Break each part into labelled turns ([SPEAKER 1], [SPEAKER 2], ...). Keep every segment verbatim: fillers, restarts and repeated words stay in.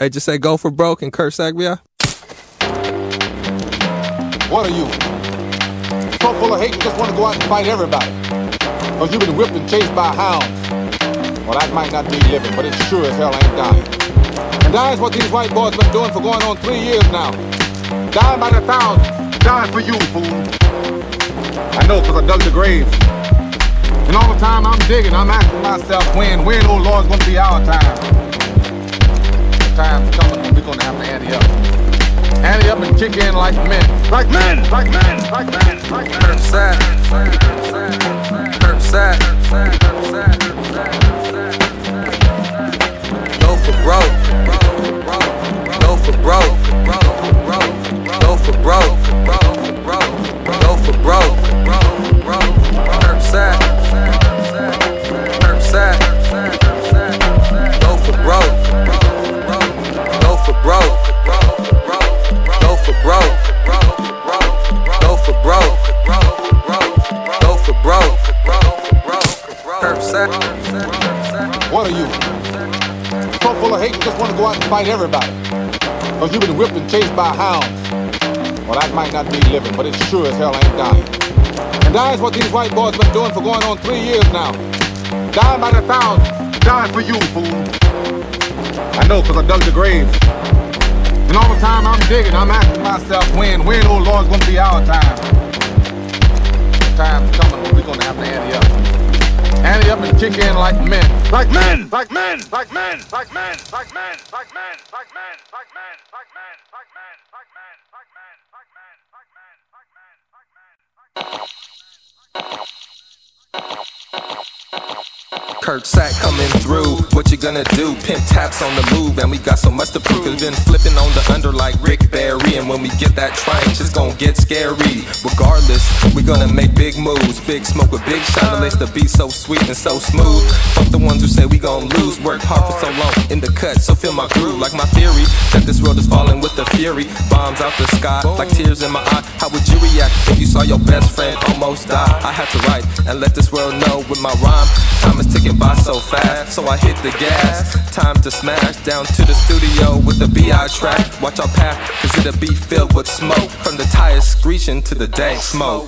[SPEAKER 1] Hey, just say go for broke and Kurt Sagbia.
[SPEAKER 2] What are you? So full of hate, you just want to go out and fight everybody. Because you've been whipped and chased by hounds. Well, that might not be living, but it sure as hell ain't dying. And dying's what these white boys been doing for going on three years now. Dying by the thousands. Dying for you, fool. I know, because I dug the grave. And all the time I'm digging, I'm asking myself, when, when, oh Lord, it's going to be our time. The time's coming when we're going to have to ante up. Ante up and kick in like men. Like men! Like men! Like men! Like men!
[SPEAKER 1] Herb sad. Herb sad. Go for broke. Go for broke. Go for broke. Go for broke. Herb sad. Herb sad. Go for broke. Go for broke. Go for broke. Go for broke. Go for broke. Herb sad.
[SPEAKER 2] What are you? So full of hate, you just want to go out and fight everybody. Because you've been whipped and chased by hounds. Well, that might not be living, but it sure as hell ain't dying. And dying's what these white boys been doing for going on three years now. Dying by the thousands. Dying for you, fool. I know, because I dug the grave. And all the time I'm digging, I'm asking myself, when, when, oh Lord, it's going to be our time. The time's coming when we're going to have to ante up. Ante up and kick in like men. Like men! Like men! Like men! Like men! Like men! Like men! Like men! Like men! Like men! Like men! Like men! Like men! Like men! Like men! Like men! Like men!
[SPEAKER 1] Kurt Sack coming through, what you gonna do? Pimp taps on the move, and we got so much to prove. Cause been flipping on the under like Rick Barry, and when we get that train, it's gonna get scary. Regardless, we gonna make big moves. Big smoke with big shine, lace the beat so sweet and so smooth. Fuck the ones who say we gon' lose. Worked hard for so long in the cut, so feel my groove. Like my theory, that this world is falling with the fury. Bombs out the sky, like tears in my eye. How would you react if you saw your best friend almost die? I had to write and let this world know with my rhyme. Time is ticking by so fast, so I hit the gas. Time to smash down to the studio with the B I track. Watch our path, cause it'll be filled with smoke. From the tires screeching to the dank smoke.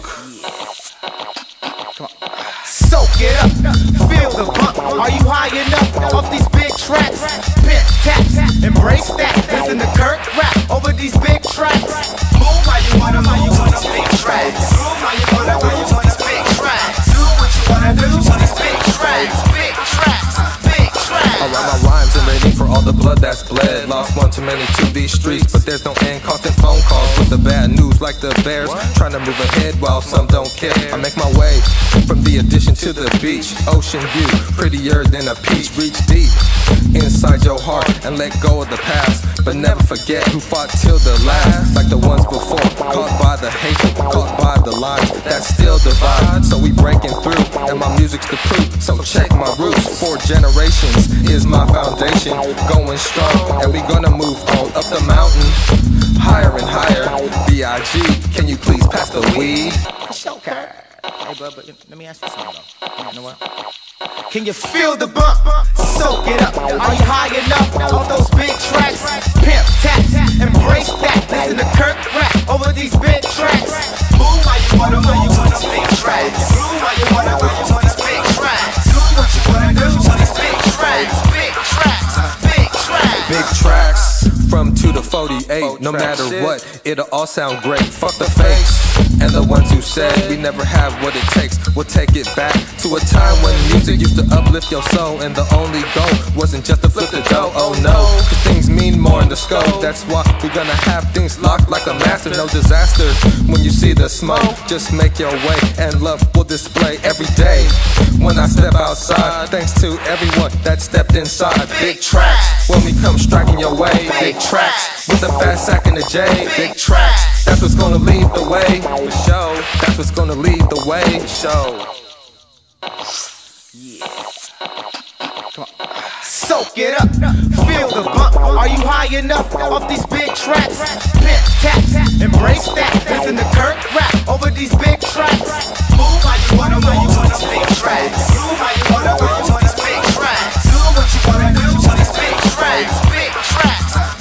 [SPEAKER 3] Soak it up, feel the bump. Are you high enough off these big tracks? Pimp taps, embrace that. Listen to Kurt rap over these big tracks. Move how you wanna, how you want these big tracks. Move how you wanna, how you want these big tracks. Do what you wanna do on these big tracks. Big tracks, big tracks.
[SPEAKER 1] I write my rhymes and ready for all the blood that's bled. Lost one too many to these streets, but there's no end. Constant phone calls with the bad news like the Bears. Trying to move ahead while some don't care. I make my way from the addition to the beach. Ocean view, prettier than a peach. Reach deep inside your heart and let go of the past, but never forget who fought till the last. Like the ones before, caught by the hatred, caught by the lines that still divide. So we breaking through, and my music's the proof. So check my roots. Four generations is my foundation, going strong, and we gonna move on up the mountain, higher and higher. B I G, can you please pass the weed?
[SPEAKER 3] Okay. Hey, bud, but let me ask you something though. You know what? Can you feel the bump? Soak it up. Are you high enough off those big tracks? Pimp taps, embrace that. Listen to Kurt rap over these big tracks. Move how you wanna, how you want these big tracks. Move how you wanna, how you want these big tracks. Do what you wanna do on these big tracks. Big tracks, big tracks.
[SPEAKER 1] Big tracks from two to forty-eight. No matter what, it'll all sound great. Fuck the fakes and the ones who said we never have what it takes. We'll take it back to a time when music used to uplift your soul, and the only goal wasn't just to flip the dough. Oh no, cause things mean more in the scope. That's why we're gonna have things locked like a master. No disaster when you see the smoke. Just make your way, and love will display every day when I step outside. Thanks to everyone that stepped inside. Big tracks when we come striking your way. Big tracks with the fat sack in the J. Big tracks, that's what's gonna lead the way. For sure, that's what's gonna lead the way. For sure.
[SPEAKER 3] Yeah. Come on. Soak it up, feel the bump. Are you high enough off these big tracks? Pimp taps, embrace that. Listen to Kurt rap over these big tracks. Move how you wanna, how you want these big tracks. Move how you wanna, how you want these big tracks. Do what you wanna do on these big tracks. Big tracks.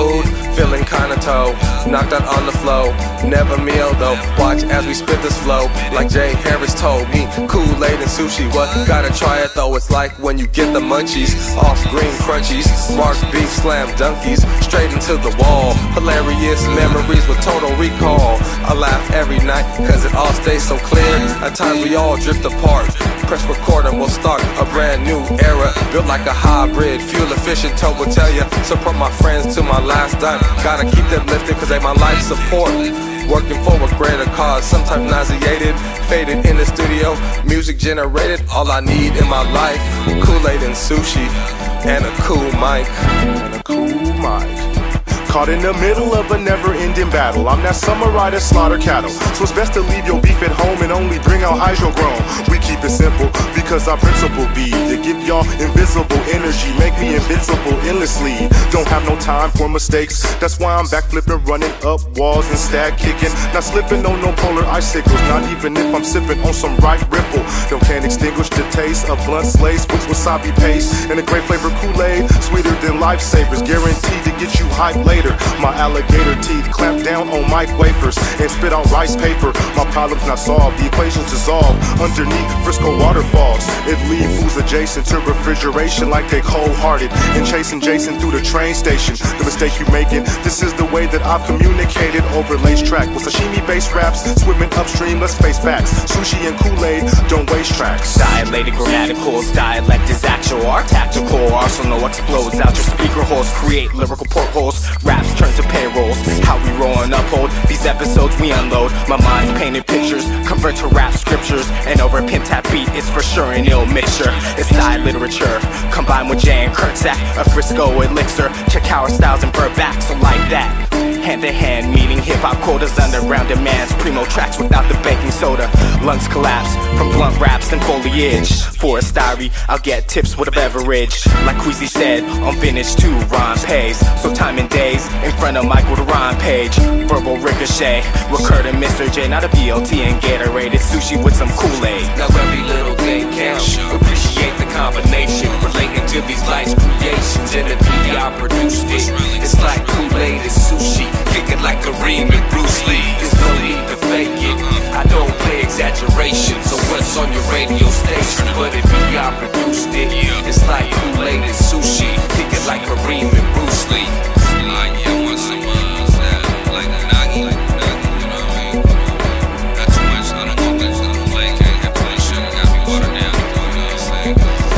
[SPEAKER 1] mood, feeling kinda toe, knocked out on the flow. Never meal though, watch as we spit this flow. Like Jay Harris told me, Kool-Aid and sushi, what? Gotta try it though, it's like when you get the munchies. Off green crunchies, marked beef slam dunkies, straight into the wall. Hilarious memories with total recall. I laugh every night, cause it all stays so clear. At times we all drift apart. Press record and we'll start a brand new era, built like a hybrid, fuel efficient. Tote will tell you, support my friends to my last dime. Gotta keep them lifted cause they my life support. Working for a greater cause, sometimes nauseated, faded in the studio, music generated. All I need in my life, Kool-Aid and sushi, and a cool mic.
[SPEAKER 4] And a cool mic. Caught in the middle of a never-ending battle. I'm that samurai that slaughter cattle. So it's best to leave your beef at home and only bring out hydro grown. We keep it simple because our principle be to give y'all invisible energy, make me invincible endlessly. Don't have no time for mistakes. That's why I'm back flipping, running up walls and stag kicking. Not slipping on no polar icicles, not even if I'm sipping on some right ripple. Don't can't extinguish the taste of blunt slaves with wasabi paste and a great flavor Kool-Aid, sweeter than lifesavers, guaranteed to get you hyped later. My alligator teeth clamp down on mic wafers and spit out rice paper. My problems not solved, the equations dissolve underneath Frisco waterfalls. It leave fools adjacent to refrigeration like they cold-hearted and chasing Jason through the train station. The mistake you making, this is the way that I've communicated over lace track. With sashimi-based raps, swimming upstream, let's face facts. Sushi and Kool-Aid don't waste tracks.
[SPEAKER 5] Dilated grammaticals, dialect is actual, our tactical arsenal explodes out your speaker holes, create lyrical portholes. Raps turn to payrolls, how we roll and uphold these episodes we unload. My mind's painted pictures, convert to rap scriptures, and over a pimp tap beat, it's for sure an ill mixture. It's style literature, combined with Jay and Kurtzak, a Frisco elixir. Check how our styles invert back, so like that. Hand to hand meeting hip-hop quotas, underground demands, primo tracks without the baking soda. Lungs collapse from blunt raps and foliage. For a diary, I'll get tips with a beverage. Like Queasy said, on vintage too, rhyme pays. So time and days, in front of Michael the rhyme page. Verbal ricochet, recur to Mister J, not a B L T and Gatorade. It's sushi with some Kool-Aid.
[SPEAKER 6] Now every little thing counts, appreciate the combination, relating to these life's creations. In the three D I produced it, it's like Kool-Aid and sushi, kicking like Kareem and Bruce Lee. There's no need to fake it, I don't play exaggeration. So what's on your radio station? But if you I produced it, it's like Kool-Aid and sushi, kicking like Kareem and Bruce Lee.
[SPEAKER 7] Like, yeah, I want some, uh, that, like, nagi, nagi, you know what I mean? Not too much, I don't know, I don't play, can't have too much sugar, gotta be watered down, you know what I'm saying?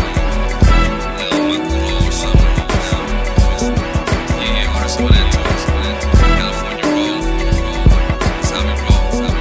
[SPEAKER 7] Little macuro or something, yeah, yeah, order some of that too, some of that California roll, that's how we roll, that's how we roll.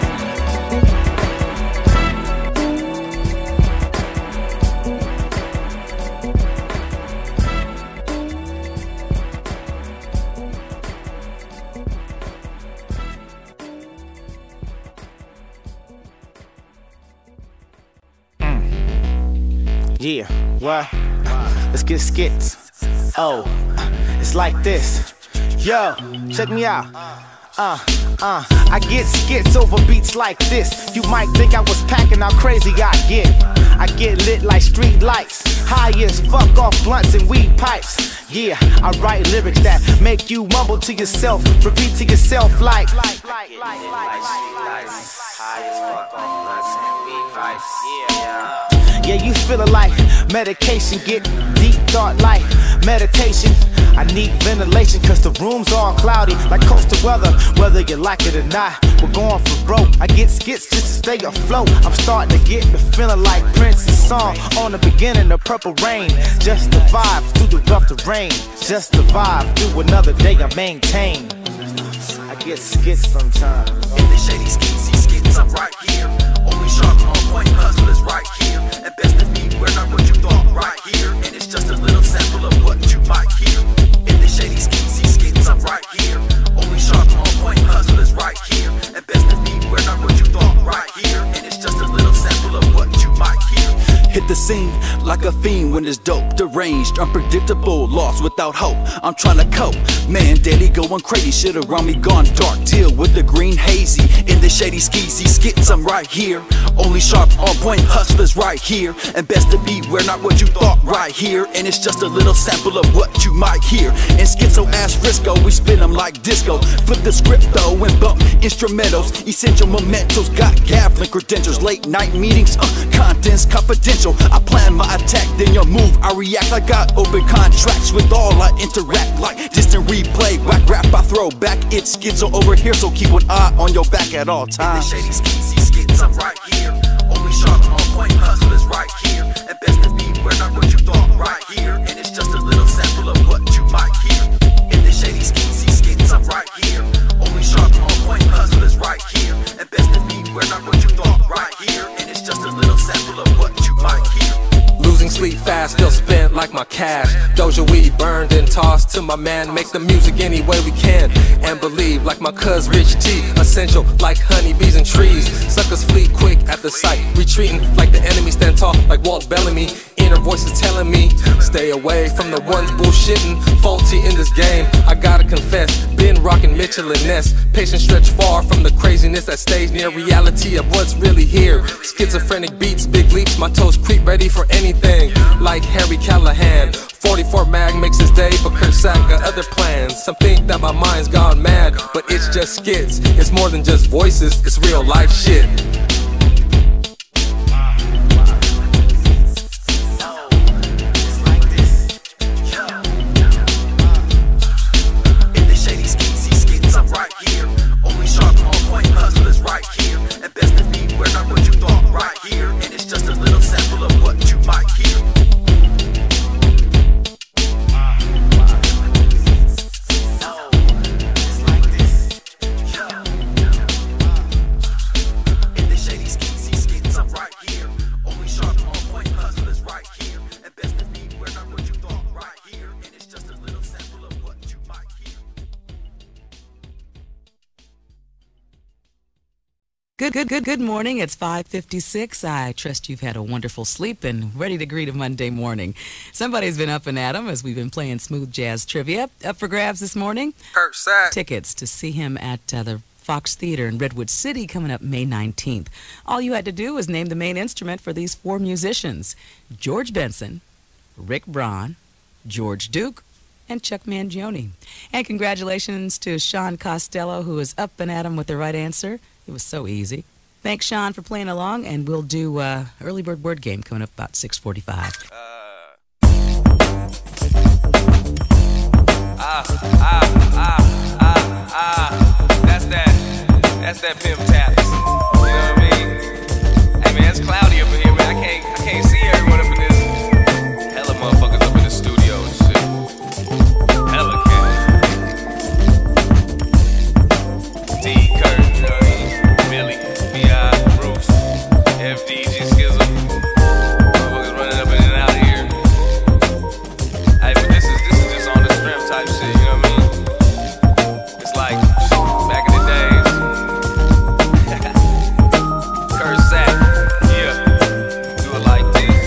[SPEAKER 3] Yeah, what? Let's get skits. Oh, it's like this. Yo, check me out. Uh, uh, I get skits over beats like this. You might think I was packing how crazy I get. I get lit like street lights, high as fuck off blunts and weed pipes. Yeah, I write lyrics that make you mumble to yourself, repeat to yourself like. Yeah, you feelin' like medication, get deep thought like meditation. I need ventilation cause the room's all cloudy like coastal weather, whether you like it or not. We're going for broke, I get skits just to stay afloat. I'm starting to get the feeling like Prince's song on the beginning of Purple Rain. Just the vibe through the rough terrain, just the vibe through another day I maintain. I get skits sometimes.
[SPEAKER 8] In the shady skits, these skits, I'm right here. Only sharp on point, hustlers right here. And best of me, we're not what you thought right here. And it's just a little sample of what you might hear. In the shady skits, these skits, I'm right here. Only sharp on point, hustlers right here. And best of me, we're not what you thought right here. And it's just a little sample of what you might hear.
[SPEAKER 9] Hit the scene like a fiend when it's dope, deranged, unpredictable, lost without hope. I'm trying to cope, man, daily going crazy. Shit around me gone dark, deal with the green hazy. In the shady skeezy skits, I'm right here. Only sharp, on point hustlers right here. And best to beware, not what you thought right here. And it's just a little sample of what you might hear. And schizo ass Frisco, we spin them like disco. Flip the script though and bump instrumentals. Essential mementos, got gaffling credentials. Late night meetings, uh, contents confidential. I plan my attack, then you move, I react. I got open contracts with all I interact. Like distant replay, whack rap I throw back. It's schizo over here, so keep an eye on your back at all times.
[SPEAKER 8] In the shady skeezy skits, I'm right here. Only sharp, on point hustlers right here. And best to beware, not what you thought right here. And it's just a little sample of what you might hear. In the shady skeezy skits, I'm right here. Only sharp, on point hustlers right here. And best to beware, not what you thought right here. And it's just a little sample of what you might hear.
[SPEAKER 1] Losing sleep fast, still spent like my cash. Doja weed burned and tossed to my man. Make the music any way we can and believe like my cuz Rich T. Essential like honeybees and trees. Suckers flee quick at the sight, retreating like the enemy. Stand tall like Walt Bellamy. Inner voices telling me stay away from the ones bullshitting. Faulty in this game, I gotta confess. Been rocking Mitchell and Ness. Patience stretch far from the craziness that stays near reality of what's really here. Schizophrenic beats, big leaps, my toes creep, ready for anything. Like Harry Callahan, forty-four mag makes his day, but Kurt Sack got other plans. Some think that my mind's gone mad, but it's just skits. It's more than just voices, it's real life shit.
[SPEAKER 10] Good, good, good, good morning. It's five fifty-six. I trust you've had a wonderful sleep and ready to greet a Monday morning. Somebody's been up and at 'em as we've been playing smooth jazz trivia. Up for grabs this morning?
[SPEAKER 1] Kurt Sack.
[SPEAKER 10] Tickets to see him at uh, the Fox Theater in Redwood City coming up May nineteenth. All you had to do was name the main instrument for these four musicians: George Benson, Rick Braun, George Duke, and Chuck Mangione. And congratulations to Sean Costello, who is up and at 'em with the right answer. It was so easy. Thanks, Sean, for playing along, and we'll do uh, Early Bird Word Game coming up about six forty-five.
[SPEAKER 6] Uh, ah, ah, ah, ah, ah. That's that. That's that pimp taps. You know what I mean? Hey, man, it's cloudy up in here, man. I can't, I can't see everyone up in this. Hella motherfuckers up in the studio and shit. Hella kids. T. Kurt, you know what I mean? Billy, B I, Bruce, F D G, Skizzo. Motherfuckers running up in and out of here. Hey, but this is this is just on the strength type shit, you know what I mean? It's like back in the days. Kurt Sack, yeah, do it like this.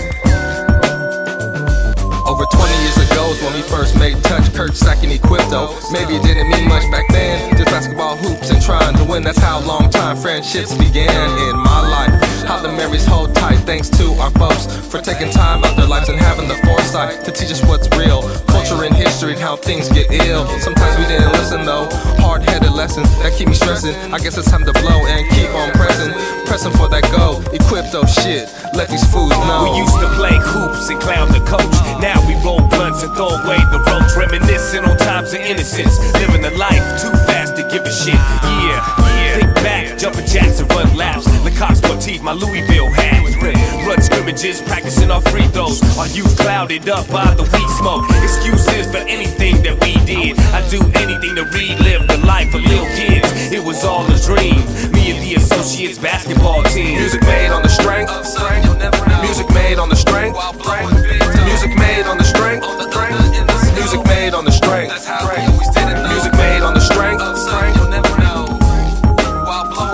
[SPEAKER 1] Over twenty years ago is when we first made touch. Kurt Sack and Equipto. Maybe it didn't mean much back then. Just basketball hoops and trying to win. That's how long time friendships began in my life. How the memories hold tight. Thanks to our folks for taking time out their lives and having the foresight to teach us what's real. Culture and history and how things get ill. Sometimes we didn't listen though. Hard-headed lessons that keep me stressing. I guess it's time to blow and keep on pressing. Pressing for that goal. Equipto shit. Let these fools know.
[SPEAKER 11] We used to play hoops and clown the coach. Now we roll blunts and throw away the roach. Reminiscing on times of innocence. Living the life too fast to give a shit. Yeah, yeah. Think back, jumping jacks and run laps. Lecoq Sportif, my Louisville hat. Run scrimmages, practicing our free throws. Our youth clouded up by the weed smoke. Excuses for anything that we did. I do anything to relive the life of little kids. It was all a dream. Me and the associates basketball team.
[SPEAKER 1] Music made on the strength. Music made on the strength. Music made on the strength. Music made on the strength. Music made on the strength.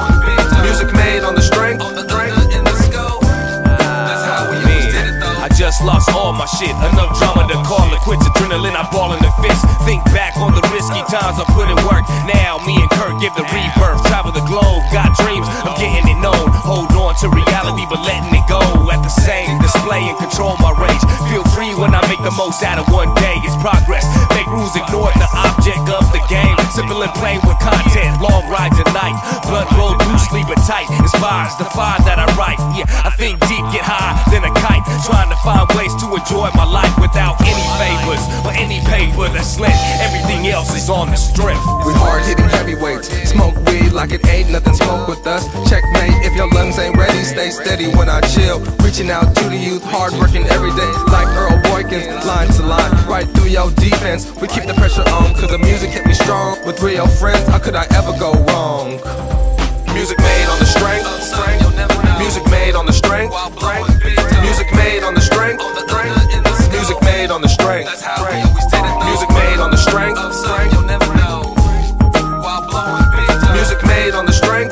[SPEAKER 1] Music made on the strength.
[SPEAKER 11] I just just lost all my shit. Enough drama to call it quits. Adrenaline, I ball in the fist. Think back on the risky times I put in work. Now me and Kurt give the rebirth. Travel the globe, got dreams of getting it known. Hold on to reality but letting it go. At the same display and control my rage. Feel free when I make the most out of one day. It's progress. Make rules, ignore the object of the game. Simple and plain with content. Long rides at night. Blood rolled loosely but tight. Inspires the fire that I write. Yeah, I think deep, get high, then a kite. Trying to find ways to enjoy my life without any favors or any paper that's lit. Everything else is on the strip.
[SPEAKER 1] We hard hitting heavyweights. Smoke weed like it ain't nothing. Smoke with us. Checkmate if your lungs ain't ready. Stay steady when I chill. Reaching out to the youth. Hard working every day like Earl Boykins. Line to line. Right through your defense. We keep the pressure on cause the music kept me strong. With real friends, how could I ever go wrong? Music made on the strength. Music made on the strength. Music made on the strength. Music made on the strength. Music made on the strength. Music made on the strength.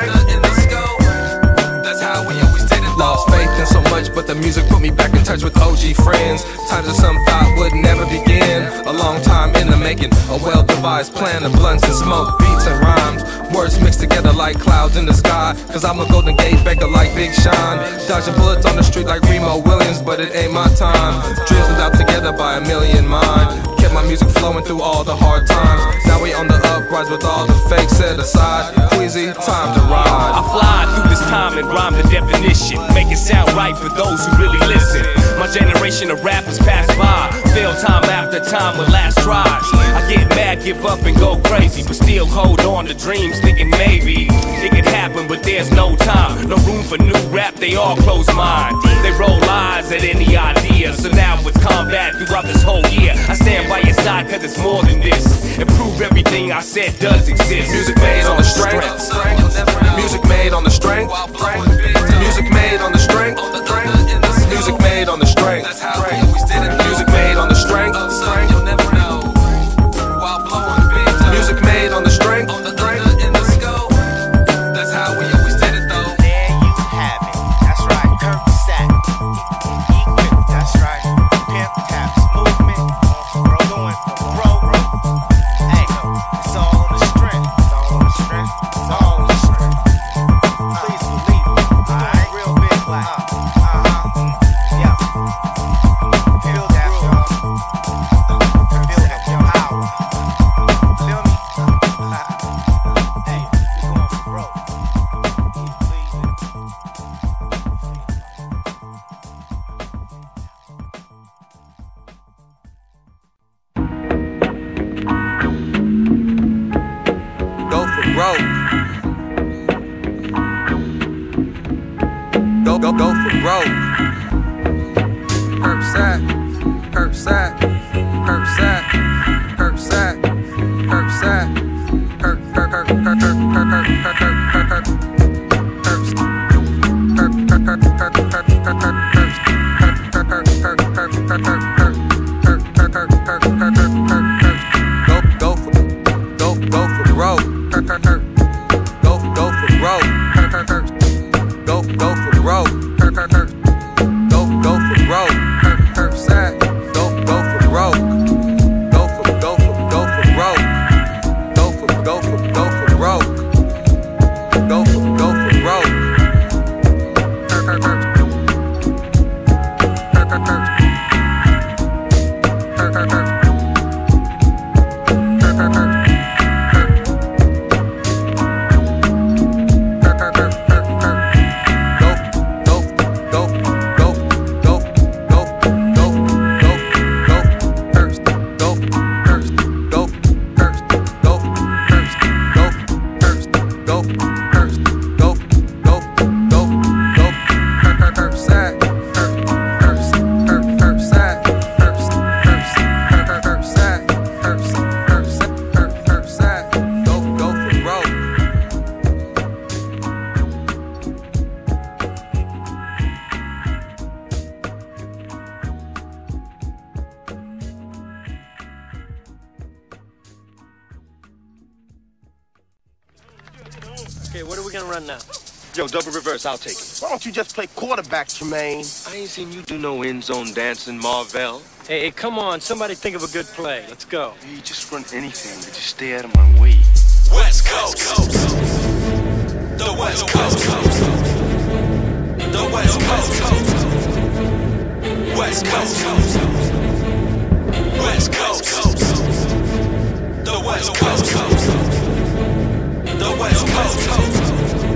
[SPEAKER 1] Lost faith in so much, but the music put me back in touch with O G friends. Times that some thought would never begin. A long time in the making, a well-devised plan of blunts and smoke, beats and rhymes. Words mixed together like clouds in the sky. Cause I'm a Golden Gate Baker like Big Sean. Dodging bullets on the street like Remo Williams, but it ain't my time. Dreams without together by a million mind. Kept my music flowing through all the hard times. Now we on the uprise with all the fake set aside. Queasy, time to ride.
[SPEAKER 11] I fly through this time and rhyme the definition. Make it sound right for those who really listen. My generation of rappers pass by. Fail time after time with last tries. I get mad, give up and go crazy, but still hold on to dreams, thinking maybe it could happen, but there's no time. No room for new rap, they all close mind. They roll eyes at any idea. So now it's combat throughout this whole year. I stand by your side cause it's more than this. And prove everything I said does exist.
[SPEAKER 1] Music made on the strength. Music made on the strength. Music made on the strength. Music made on the strength. Music made on the strength. Music made on the strength. That's how we always did it though.
[SPEAKER 3] There you have it. That's right, Kirk Sack. Equip, that's right. Pimp taps movement. Bro going for bro, bro. Hey, it's all on the strength. It's all on the strength. It's all on the strength. Please believe it. Alright, real big black. Uh-huh. Yeah. Feel that, y'all. Feel that power. Feel me? Hey, we going for broke. Please believe
[SPEAKER 1] Go for broke. Go, go, go for broke. Herb sack, herb sack, herb sack, herb sack, herb sack, herb, herb, herb, herb, herb, herb, herb, herb, herb, herb,
[SPEAKER 12] Okay, what are we gonna run now? Yo, double reverse, I'll take it.
[SPEAKER 13] Why don't you just play quarterback, Tremaine?
[SPEAKER 12] I ain't seen you do no end zone dancing, Marvell.
[SPEAKER 14] Hey, hey, come on, somebody think of a good play. Let's go.
[SPEAKER 12] You just run anything, but just stay out of my way.
[SPEAKER 6] West Coast. The West Coast. The West Coast. West Coast. West Coast. The West Coast. The West Coast.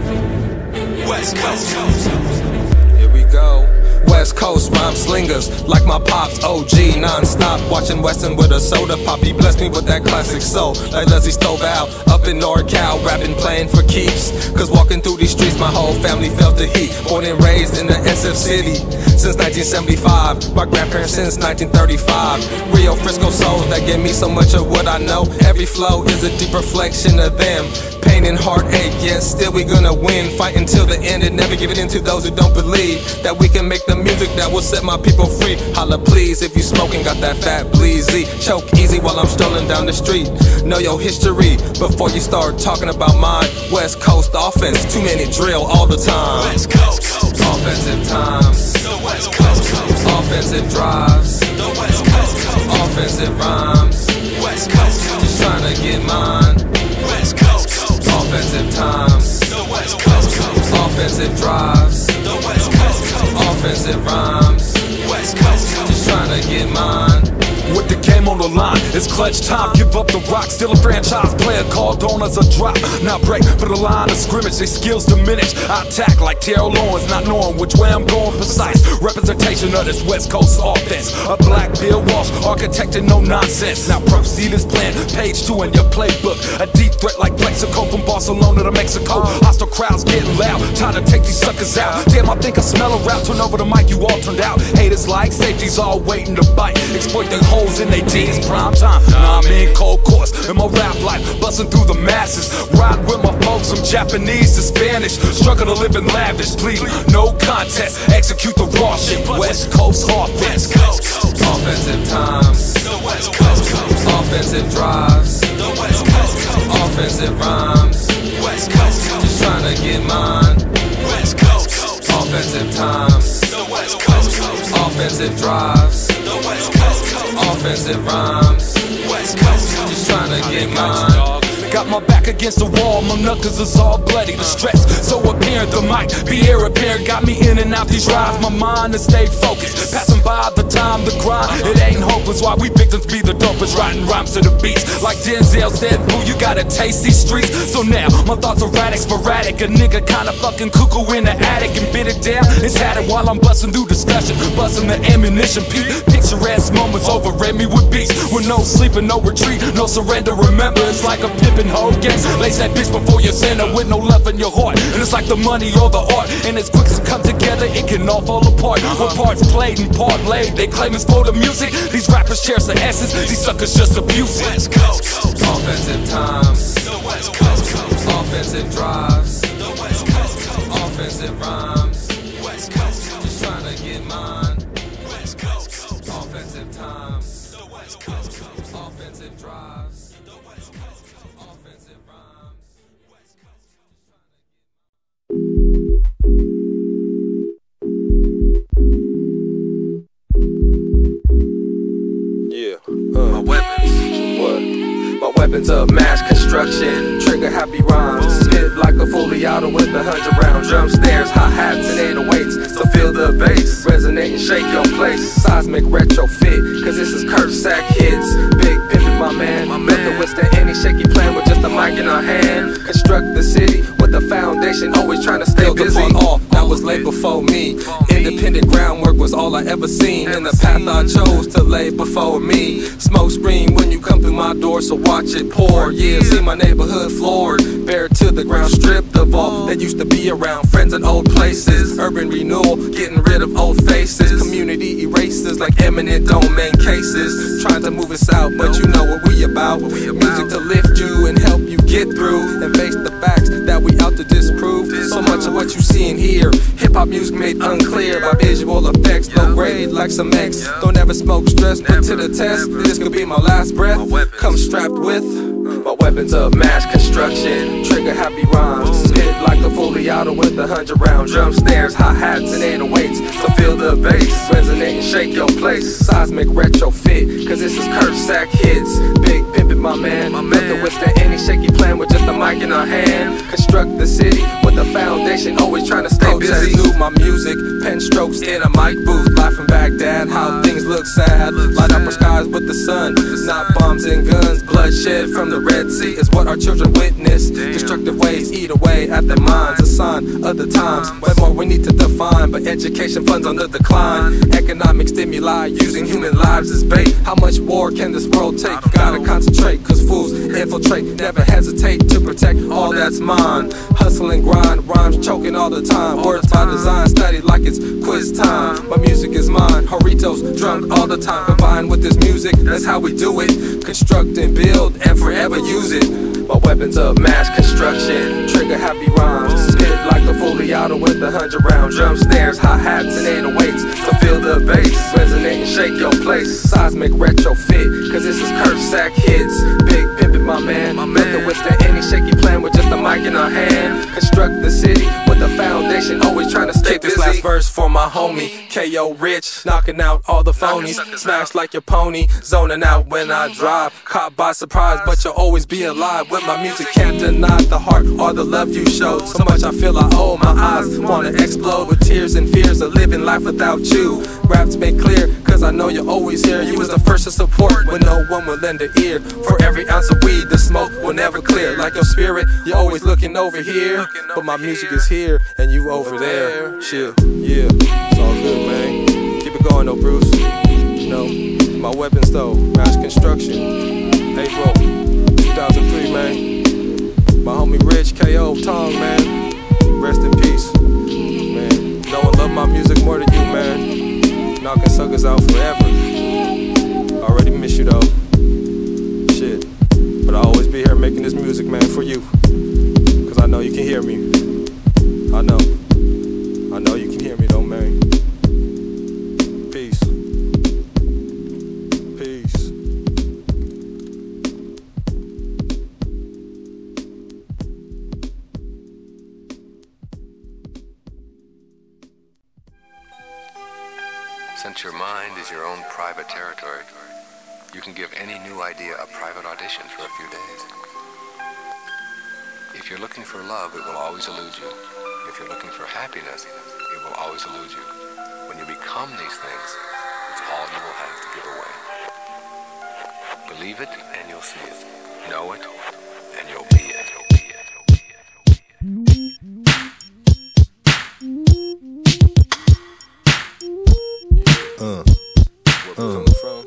[SPEAKER 6] West Coast.
[SPEAKER 1] Here we go. West Coast rhyme slingers, like my pops O G, non-stop watching Western with a soda pop. He blessed me with that classic soul, like Leslie Stovall, up in NorCal, rapping, playing for keeps. Cause walking through these streets, my whole family felt the heat. Born and raised in the S F City since nineteen seventy-five. My grandparents since nineteen thirty-five. Rio Frisco souls that gave me so much of what I know. Every flow is a deep reflection of them. Pain and heartache, yes, still we gonna win. Fight until the end and never give it in to those who don't believe that we can make the music that will set my people free. Holla please if you smoking, got that fat bleezy. Choke easy while I'm strolling down the street. Know your history before you start talking about mine. West Coast offense, too many drill all the time.
[SPEAKER 6] West Coast.
[SPEAKER 1] Offensive times.
[SPEAKER 6] The West Coast.
[SPEAKER 1] Offensive drives.
[SPEAKER 6] The West Coast.
[SPEAKER 1] Offensive rhymes.
[SPEAKER 6] West Coast.
[SPEAKER 1] Just trying to get mine.
[SPEAKER 6] West Coast.
[SPEAKER 1] Offensive times.
[SPEAKER 6] The West Coast.
[SPEAKER 1] Offensive drives.
[SPEAKER 6] The West Coast.
[SPEAKER 1] Offensive rhymes.
[SPEAKER 6] West Coast.
[SPEAKER 1] Just trying to get mine.
[SPEAKER 9] With the game on the line, it's clutch time. Give up the rock, still a franchise player called on as a drop. Now break for the line of scrimmage, they skills diminish. I attack like Terrell Owens, not knowing which way I'm going. Precise representation of this West Coast offense. A black Bill Walsh, architecting no nonsense. Now proceed as planned, page two in your playbook. A deep threat like Plexico from Barcelona to Mexico. Hostile crowds getting loud, time to take these suckers out. Damn, I think I smell a route, turn over the mic, you all turned out. Haters like safeties all waiting to bite. Exploit their holes in they jeans, prime time. Now I'm in cold course in my rap life, busting through the masses. Ride with my folks from Japanese to Spanish. Struggle to live in lavish, please, no contest. Execute the raw shit, West Coast offense.
[SPEAKER 1] Offensive times.
[SPEAKER 6] The West Coast.
[SPEAKER 1] Offensive drives.
[SPEAKER 6] The West Coast.
[SPEAKER 1] Offensive rhymes.
[SPEAKER 6] West Coast.
[SPEAKER 1] Just trying to get mine.
[SPEAKER 6] West Coast.
[SPEAKER 1] Offensive times.
[SPEAKER 6] The West Coast.
[SPEAKER 1] Offensive drives.
[SPEAKER 6] The West Coast.
[SPEAKER 1] Offensive rhymes.
[SPEAKER 6] West Coast.
[SPEAKER 1] Just trying to get mine.
[SPEAKER 9] Got my back against the wall, my knuckles is all bloody. The stress so apparent, the mic be air apparent. Got me in and out these rides, my mind has stayed focused. Passing by the time, the grind, it ain't hopeless. Why we victims be the dopest, writing rhymes to the beats. Like Denzel said, boo, you gotta taste these streets. So now, my thoughts erratic, sporadic. A nigga kinda fucking cuckoo in the attic and bit it down. It's had it while I'm busting through discussion, busting the ammunition. Picturesque moments overran me with beats. With no sleep and no retreat, no surrender. Remember, it's like a pimpin' whole gang. Lace that bitch before you send her with no love in your heart. And it's like the money or the art, and as quick as it come together, it can all fall apart. When parts played and part laid, they claim it's for the music. These rappers cherish the essence, these suckers just abuse it.
[SPEAKER 6] West Coast.
[SPEAKER 1] Offensive times.
[SPEAKER 6] The West Coast.
[SPEAKER 1] Offensive drives.
[SPEAKER 6] The West Coast.
[SPEAKER 1] Offensive rhymes.
[SPEAKER 6] West Coast.
[SPEAKER 1] Just trying to get mine.
[SPEAKER 6] West Coast.
[SPEAKER 1] Offensive times.
[SPEAKER 6] The West Coast.
[SPEAKER 1] Offensive drives.
[SPEAKER 6] The West Coast.
[SPEAKER 1] Offensive rhymes.
[SPEAKER 6] West Coast.
[SPEAKER 1] Yeah, uh, my weapons. What? My weapons of mass construction. Trigger happy rhymes. Spit like a fully auto with a hundred round drum snares, hi-hats and eight oh eights. So feel the bass, resonate and shake your place. Seismic retrofit, cause this is Kurt Sack hits. Big pimpin' my man, nothing withstand any shaky plan with just a mic in our hand. Construct the city with a foundation, always trying to stay busy. All that was laid before me. Independent groundwork was all I ever seen. And the path I chose to lay before me. Smoke screen when you come through my door, so watch it pour. Yeah, see my neighborhood floored, bare to the ground, stripped of all that used to be around. Friends in old places, urban renewal, getting rid of old faces. Community erases like eminent domain cases. Trying to move us out, but you know what we about. Music to lift you and help you get through and face the facts that we out to disprove. So much of what you see and hear, hip-hop music made unclear by visual effects. Low grade like some X. Don't ever smoke stress, put to the test. This could be my last breath. Come strapped with my weapons of mass construction. Trigger happy rhymes. Spit like a fully auto with with a hundred round drum snares, hi-hats and eight oh eights. So feel the bass, resonate and shake your place. Seismic retrofit, cause this is Kurt Sack hits. Big pimpin' my man, nothing withstand any shaky plan with just a mic in our hand. Construct the city with a foundation, always trying to stay busy. New my music, pen strokes in a mic booth. Live from Baghdad, how things look sad. Light up our skies with the sun, not bombs and guns. Bloodshed from the Red Sea is what our children witness. Destructive waves eat away at their minds, a sign of the times. Way more we need to define, but education funds on the decline. Economic stimuli using human lives as bait. How much war can this world take? Gotta concentrate, cause fools infiltrate. Never hesitate to protect all that's mine. Hustle and grind, rhymes choking all the time. Words by design, studied like it's quiz time. My music is mine, Horitos drunk all the time. Combined with this music, that's how we do it. Construct and build and forever use it. My weapons of mass construction, trigger happy rhymes. Spit like a foliato with a hundred round drum snares, hi-hats and eight oh eights. So feel the bass, resonate and shake your place. Seismic retrofit, cause this is Kurt Sack hits. Big pimpin' my man, nothing withstand any shaky plan with just a mic in our hand. Construct the city with a foundation, always trying to stay busy. This last verse for my homie K O Rich, knocking out all the phonies. Smash like your pony, zoning out when I drive. Caught by surprise, but you'll always be alive. With my music can't deny the heart or the love you showed. So much I feel I owe, my eyes wanna explode with tears and fears of living life without you. Raps made clear, cause I know you're always here. You was the first to support when no one will lend an ear. For every ounce of weed, the smoke will never clear. Like your spirit, you're always looking over here, but my music is here and you over there. Chill, yeah, it's all good, man. Keep it going though, Bruce. You know, my weapons though, mass construction. April two thousand three, man. My homie Rich, K O, Tong, man. Rest in peace, man. No one love my music more than you, man. Knocking suckers out forever. Already miss you though. Shit. But I'll always be here making this music, man, for you. Cause I know you can hear me. I know. I know you can hear me though, man. Peace. Peace.
[SPEAKER 15] Since your mind is your own private territory, you can give any new idea a private audition for a few days. If you're looking for love, it will always elude you. If you're looking for happiness, it will always elude you. When you become these things, it's all you will have to give away. Believe it and you'll see it. Know it and you'll be it. You'll be it. You'll be it.
[SPEAKER 1] Uh, uh,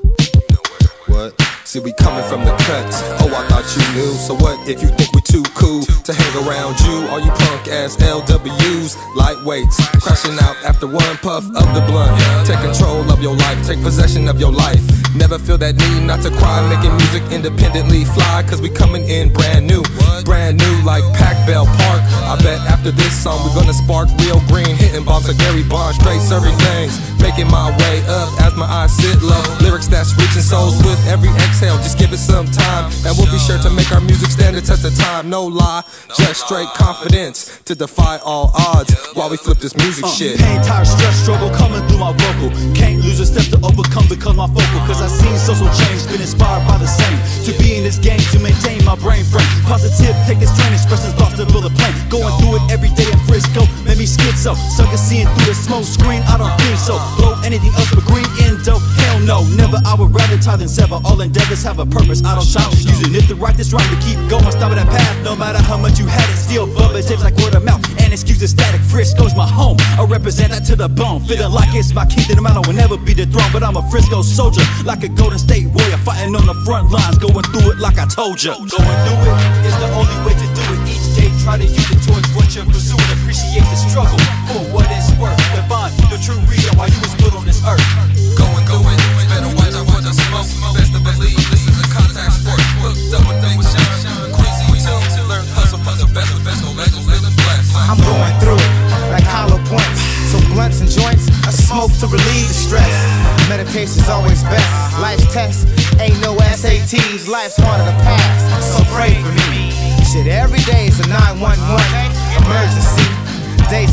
[SPEAKER 1] what? See, we coming from the cuts. Oh, I thought you knew. So what if you think we too cool to hang around you? All you punk ass L Ws, lightweights, crashing out after one puff of the blunt. Take control of your life, take possession of your life. Never feel that need not to cry, making music independently fly. Cause we coming in brand new, brand new like Pac Bell Park. I bet after this song we're gonna spark real green, hitting bombs like Gary Bond, straight serving things. Making my way up as my eyes sit low. Lyrics that's reaching souls with every exhale, just give it some time. And we'll be sure to make our music stand the test of time. No lie, just straight confidence to defy all odds while we flip this music uh, shit.
[SPEAKER 9] Pain, tired, stress, struggle coming through my vocal. Can't lose a step to overcome because my focal. Cause I seen social change, been inspired by the same. To be in this game, to maintain my brain frame. Positive, take this train, expressing thoughts to build a plan. Going through it every day in Frisco, made me schizo. Sucker seeing through the smoke screen, I don't think so. Blow anything else but green endo, hell no. Never, I would rather tie than sever. All endeavors have a purpose, I don't shout. Using it to write this rhyme to keep going, stop at that path. No matter how much you had it, still bubble tips like word of mouth. And excuses static, Frisco's my home. I represent that to the bone, feeling like it's my kingdom. I will never be the throne, but I'm a Frisco soldier, like a Golden State warrior, fighting on the front lines, going through it like I told you. Going through it is the only way to do it. Each day, try to use it towards what you're pursuing. Appreciate the struggle for what it's worth. Define the true reason why you was put on this earth.
[SPEAKER 1] Going, going, better watch out for the smoke. Best to believe this is a contact sport. Hooked up with things shine. Queasy too. Learn hustle from the best of best. No legends, feeling blessed.
[SPEAKER 3] I'm going through it like hollow points. So blunts and joints, I smoke to relieve the stress. Meditation's always best. Life's test, ain't no S A Ts. Life's harder to pass, so pray for me. Shit, every day is a nine one one emergency. Day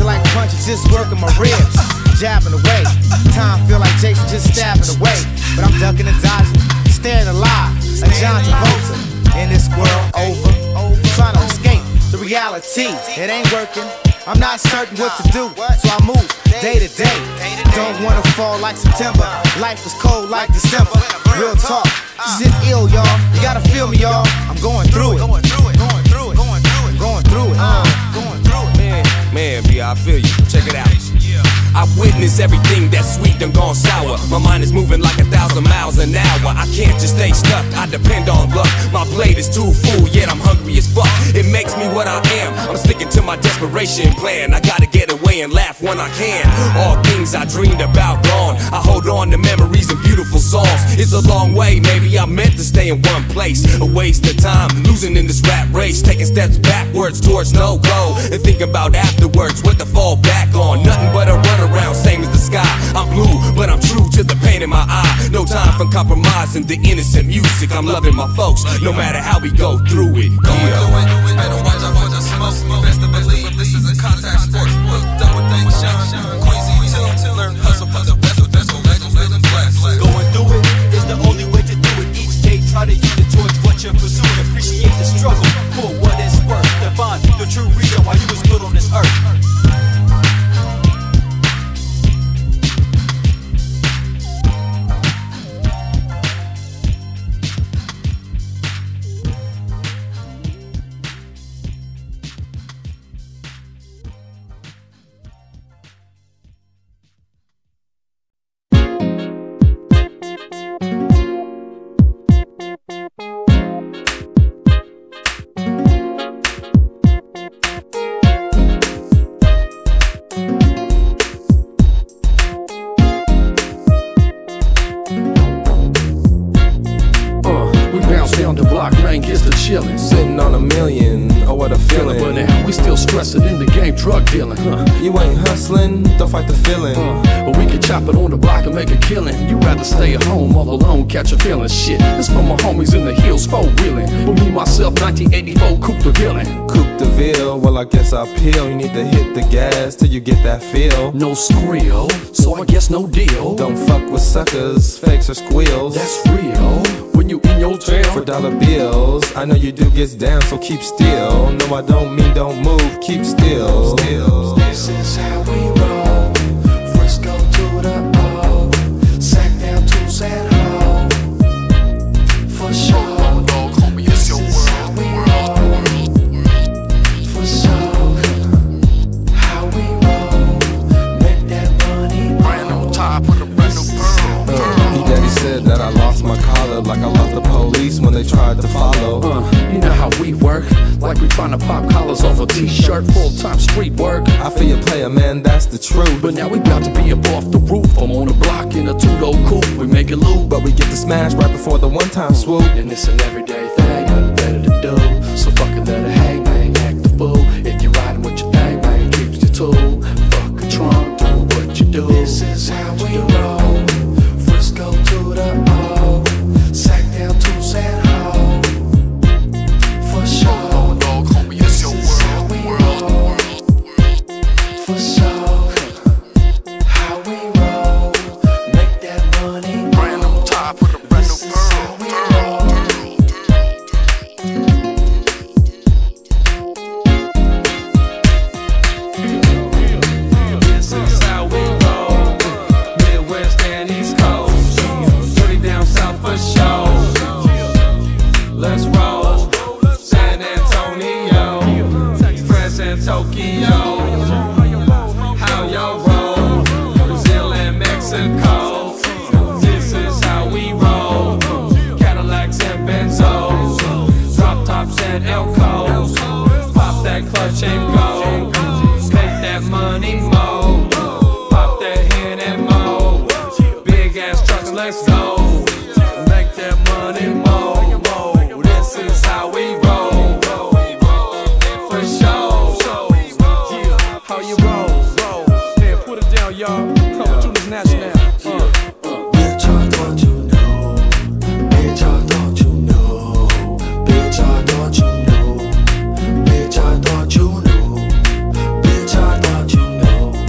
[SPEAKER 3] Johnson just working my ribs, jabbing away. Time feel like Jason just stabbing away. But I'm ducking and dodging, staying alive, like John Travolta. In this world over, trying to escape the reality. It ain't working. I'm not certain what to do, so I move day to day. Don't wanna fall like September. Life is cold like December. Real talk, this is ill, y'all. You gotta feel me, y'all. I'm going through it. Going through it. Going through it. Going through it. Going through it. Uh, going through it. Man, man, B, I feel you. Check it out. I witness everything that's sweet and gone sour. My mind is moving like a thousand miles an hour. I can't just stay stuck, I depend on luck. My plate is too full, yet I'm hungry as fuck. It makes me what I am, I'm sticking to my desperation plan. I gotta get away and laugh when I can. All things I dreamed about gone. I hold on to memories and beautiful songs. It's a long way, maybe I'm meant to stay in one place. A waste of time, losing in this rap race. Taking steps backwards towards no goal. And think about afterwards, what to fall back on. Nothing but a run around, same as the sky. I'm blue, but I'm true to the pain in my eye. No time for compromising the innocent music. I'm loving my folks, no matter how we go through it. Going through it, ain't no watch out for the smoke. Best to believe this is a contact sport. Hooked up with things shine. Queasy too, learn hustle for the best with best. Legends, legends, blast.
[SPEAKER 9] Going through it is the only way to do it. Each day try to use it towards what you're pursuing. Appreciate the struggle for what it's worth. Define the true reason why you was put on this earth.
[SPEAKER 1] Chillin', sitting on a million, oh what a feeling.
[SPEAKER 16] But now we still stressing in the game, drug dealing. Huh?
[SPEAKER 1] You ain't hustling, don't fight the feeling.
[SPEAKER 16] Uh, but we can chop it on the block and make a killing. You rather stay at home all alone, catch a feeling. Shit, this from my homies in the hills, four wheeling. But me myself, nineteen eighty-four, Coupe de Ville.
[SPEAKER 1] Coupe de Ville, well I guess I'll peel. You need to hit the gas till you get that feel.
[SPEAKER 16] No skrill, so I guess no deal.
[SPEAKER 1] Don't fuck with suckers, fakes or squeals.
[SPEAKER 16] That's real. When you in your town
[SPEAKER 1] for dollar bills, I know you do gets down, so keep still. No, I don't mean don't move, keep still. still.
[SPEAKER 17] This is how we roll. Frisco to the O, sack down to San Ho. For sure. This is how we roll. For sure. How we roll. Make that money.
[SPEAKER 16] Brand on top with a brand new pearl.
[SPEAKER 1] Uh, Daddy said that I lost my collar, like I lost the police when they tried to follow.
[SPEAKER 16] Uh, you know how we work, like we trying to pop collars off a t-shirt, full-time street work.
[SPEAKER 1] I feel you player, man, that's the truth.
[SPEAKER 16] But now we about to be up off the roof. I'm on the block in a two-door coupe, we make it loot.
[SPEAKER 1] But we get the smash right before the one-time swoop.
[SPEAKER 16] And it's an everyday thing, nothing better to do. So fucking let it hang, man, act the fool. If you're riding with your thing, man, keeps your tool. Fuck a trunk, do what you do.
[SPEAKER 17] This is how we roll. Frisco to the O, sack down to San Ho. For sure. This is how we roll. For sure. How we roll. Make that money.
[SPEAKER 16] Brand on top with a brand new pearl.
[SPEAKER 17] This is how we roll. Midwest and East Coast. Dirty down south for sure. Let's roll. San Antonio, France and Tokyo. How y'all roll? Brazil and Mexico. This is how we roll. Cadillacs and Benzos, drop tops and Elcos. Pop that clutch and go. Make that money mo. Pop that hen and mo. Big ass trucks, let's go. Make that money mo. This is how we roll. For sure. Yeah, how you roll? Man, put it down, y'all. Coming to this national. Uh. Bitch, I thought you know. Bitch, I thought you know. Bitch, I thought you know. Bitch, I thought you know. Bitch, I thought you know.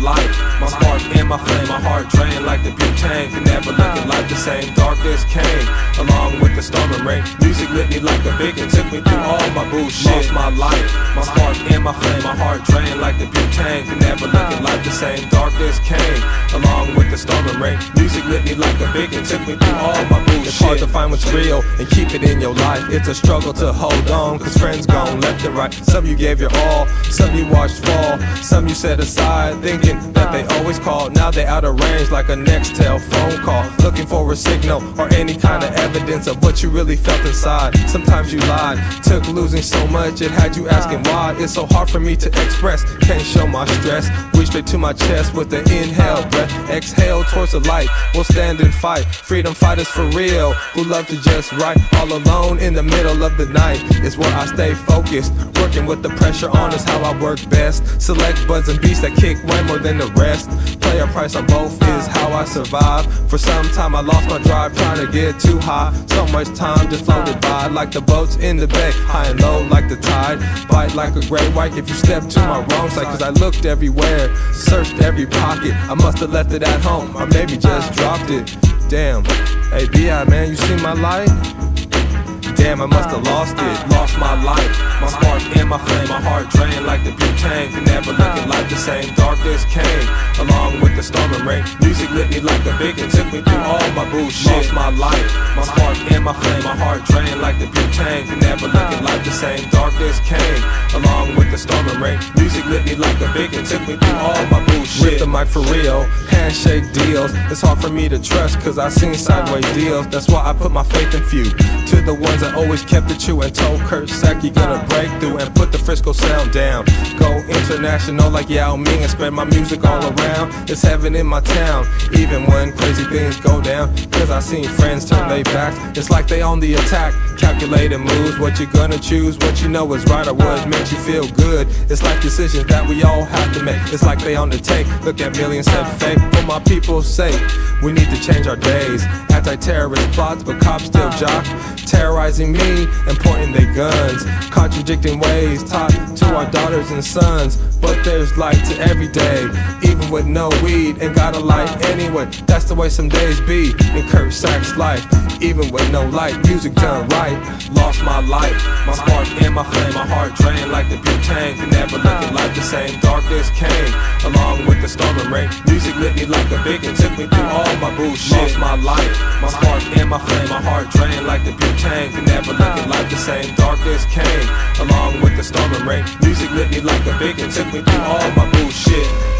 [SPEAKER 1] light, my spark and my flame, my heart drained like the butane. Can never look at life the same. Darkness came along with the storm and rain. Music lit me like a beacon, took me through all my bullshit. Lost my light, my spark and my flame, my heart drained like the butane. Can never look at life the same. Darkness came along with the storm and rain. Music lit me like a beacon, took me through all my bullshit. It's hard to find what's real and keep it in your life. It's a struggle to hold on, cause friends gone left and right. Some you gave your all, some you watched fall, some you set aside, thinking that they always call. Now they out of range like a Nextel phone call, looking for a signal or any kind of evidence of what you really felt inside. Sometimes you lied, took losing so much it had you asking why. It's so hard for me to express, can't show my stress. Reach straight to my chest with the inhale breath, exhale towards the light. We'll stand and fight, freedom fighters for real, who love to just write. All alone in the middle of the night is where I stay focused, working with the pressure on is how I work best. Select buds and beats that kick way more than the rest. Play a price on both is how I survive. For some time I lost my drive trying to get too high. So much time just floated by like the boats in the bay, high and low like the tide. Bite like a great white if you step to my wrong side, cause I looked everywhere, searched every pocket. I must have left it at home or maybe just dropped it. Damn, hey B I man, you see my light? Damn, I must have lost it, lost my light, my spark and my flame, my heart drained like the butane. Can never look at life the same. Darkness came along with the storm and rain. Music lit me like a beacon, took me through all my bullshit. Lost my light, my spark and my flame, my heart drained like the butane. Can never look at life the same. Darkness came along with the storm and rain. Music lit me like a beacon, took me through all my bullshit. Rip the mic for real, handshake deals. It's hard for me to trust cause I seen sideways deals. That's why I put my faith in few, to the ones that always kept it true and told Kurt Sack you gonna break through and put the Frisco sound down. Go international like Yao Ming and spread my music all around. It's heaven in my town, even when crazy things go down. Cause I seen friends turn their backs, it's like they on the attack. Calculated moves, what you gonna choose, what you know is right or what makes you feel good. It's life decisions that we all have to make. It's like they on the take, look at millions said fake. For my people's sake, we need to change our days. Anti-terrorist plots, but cops still jock, terrorizing me and pointing their guns. Contradicting ways taught to our daughters and sons. But there's light to every day, even with no weed, and got a light anyway. That's the way some days be in Kurt Sack's life. Even with no light, music done right. Lost my light, my spark and my flame, my heart drained like the butane. Can never look at life the same. Darkness came along with the storm and rain. Music lit me like a beacon, took me through all my bullshit. Lost my light, my spark and my flame, my heart drained like the butane. Can never look at life the same. Darkness came along with the storm and rain. Music lit me like a beacon, took me through all my bullshit.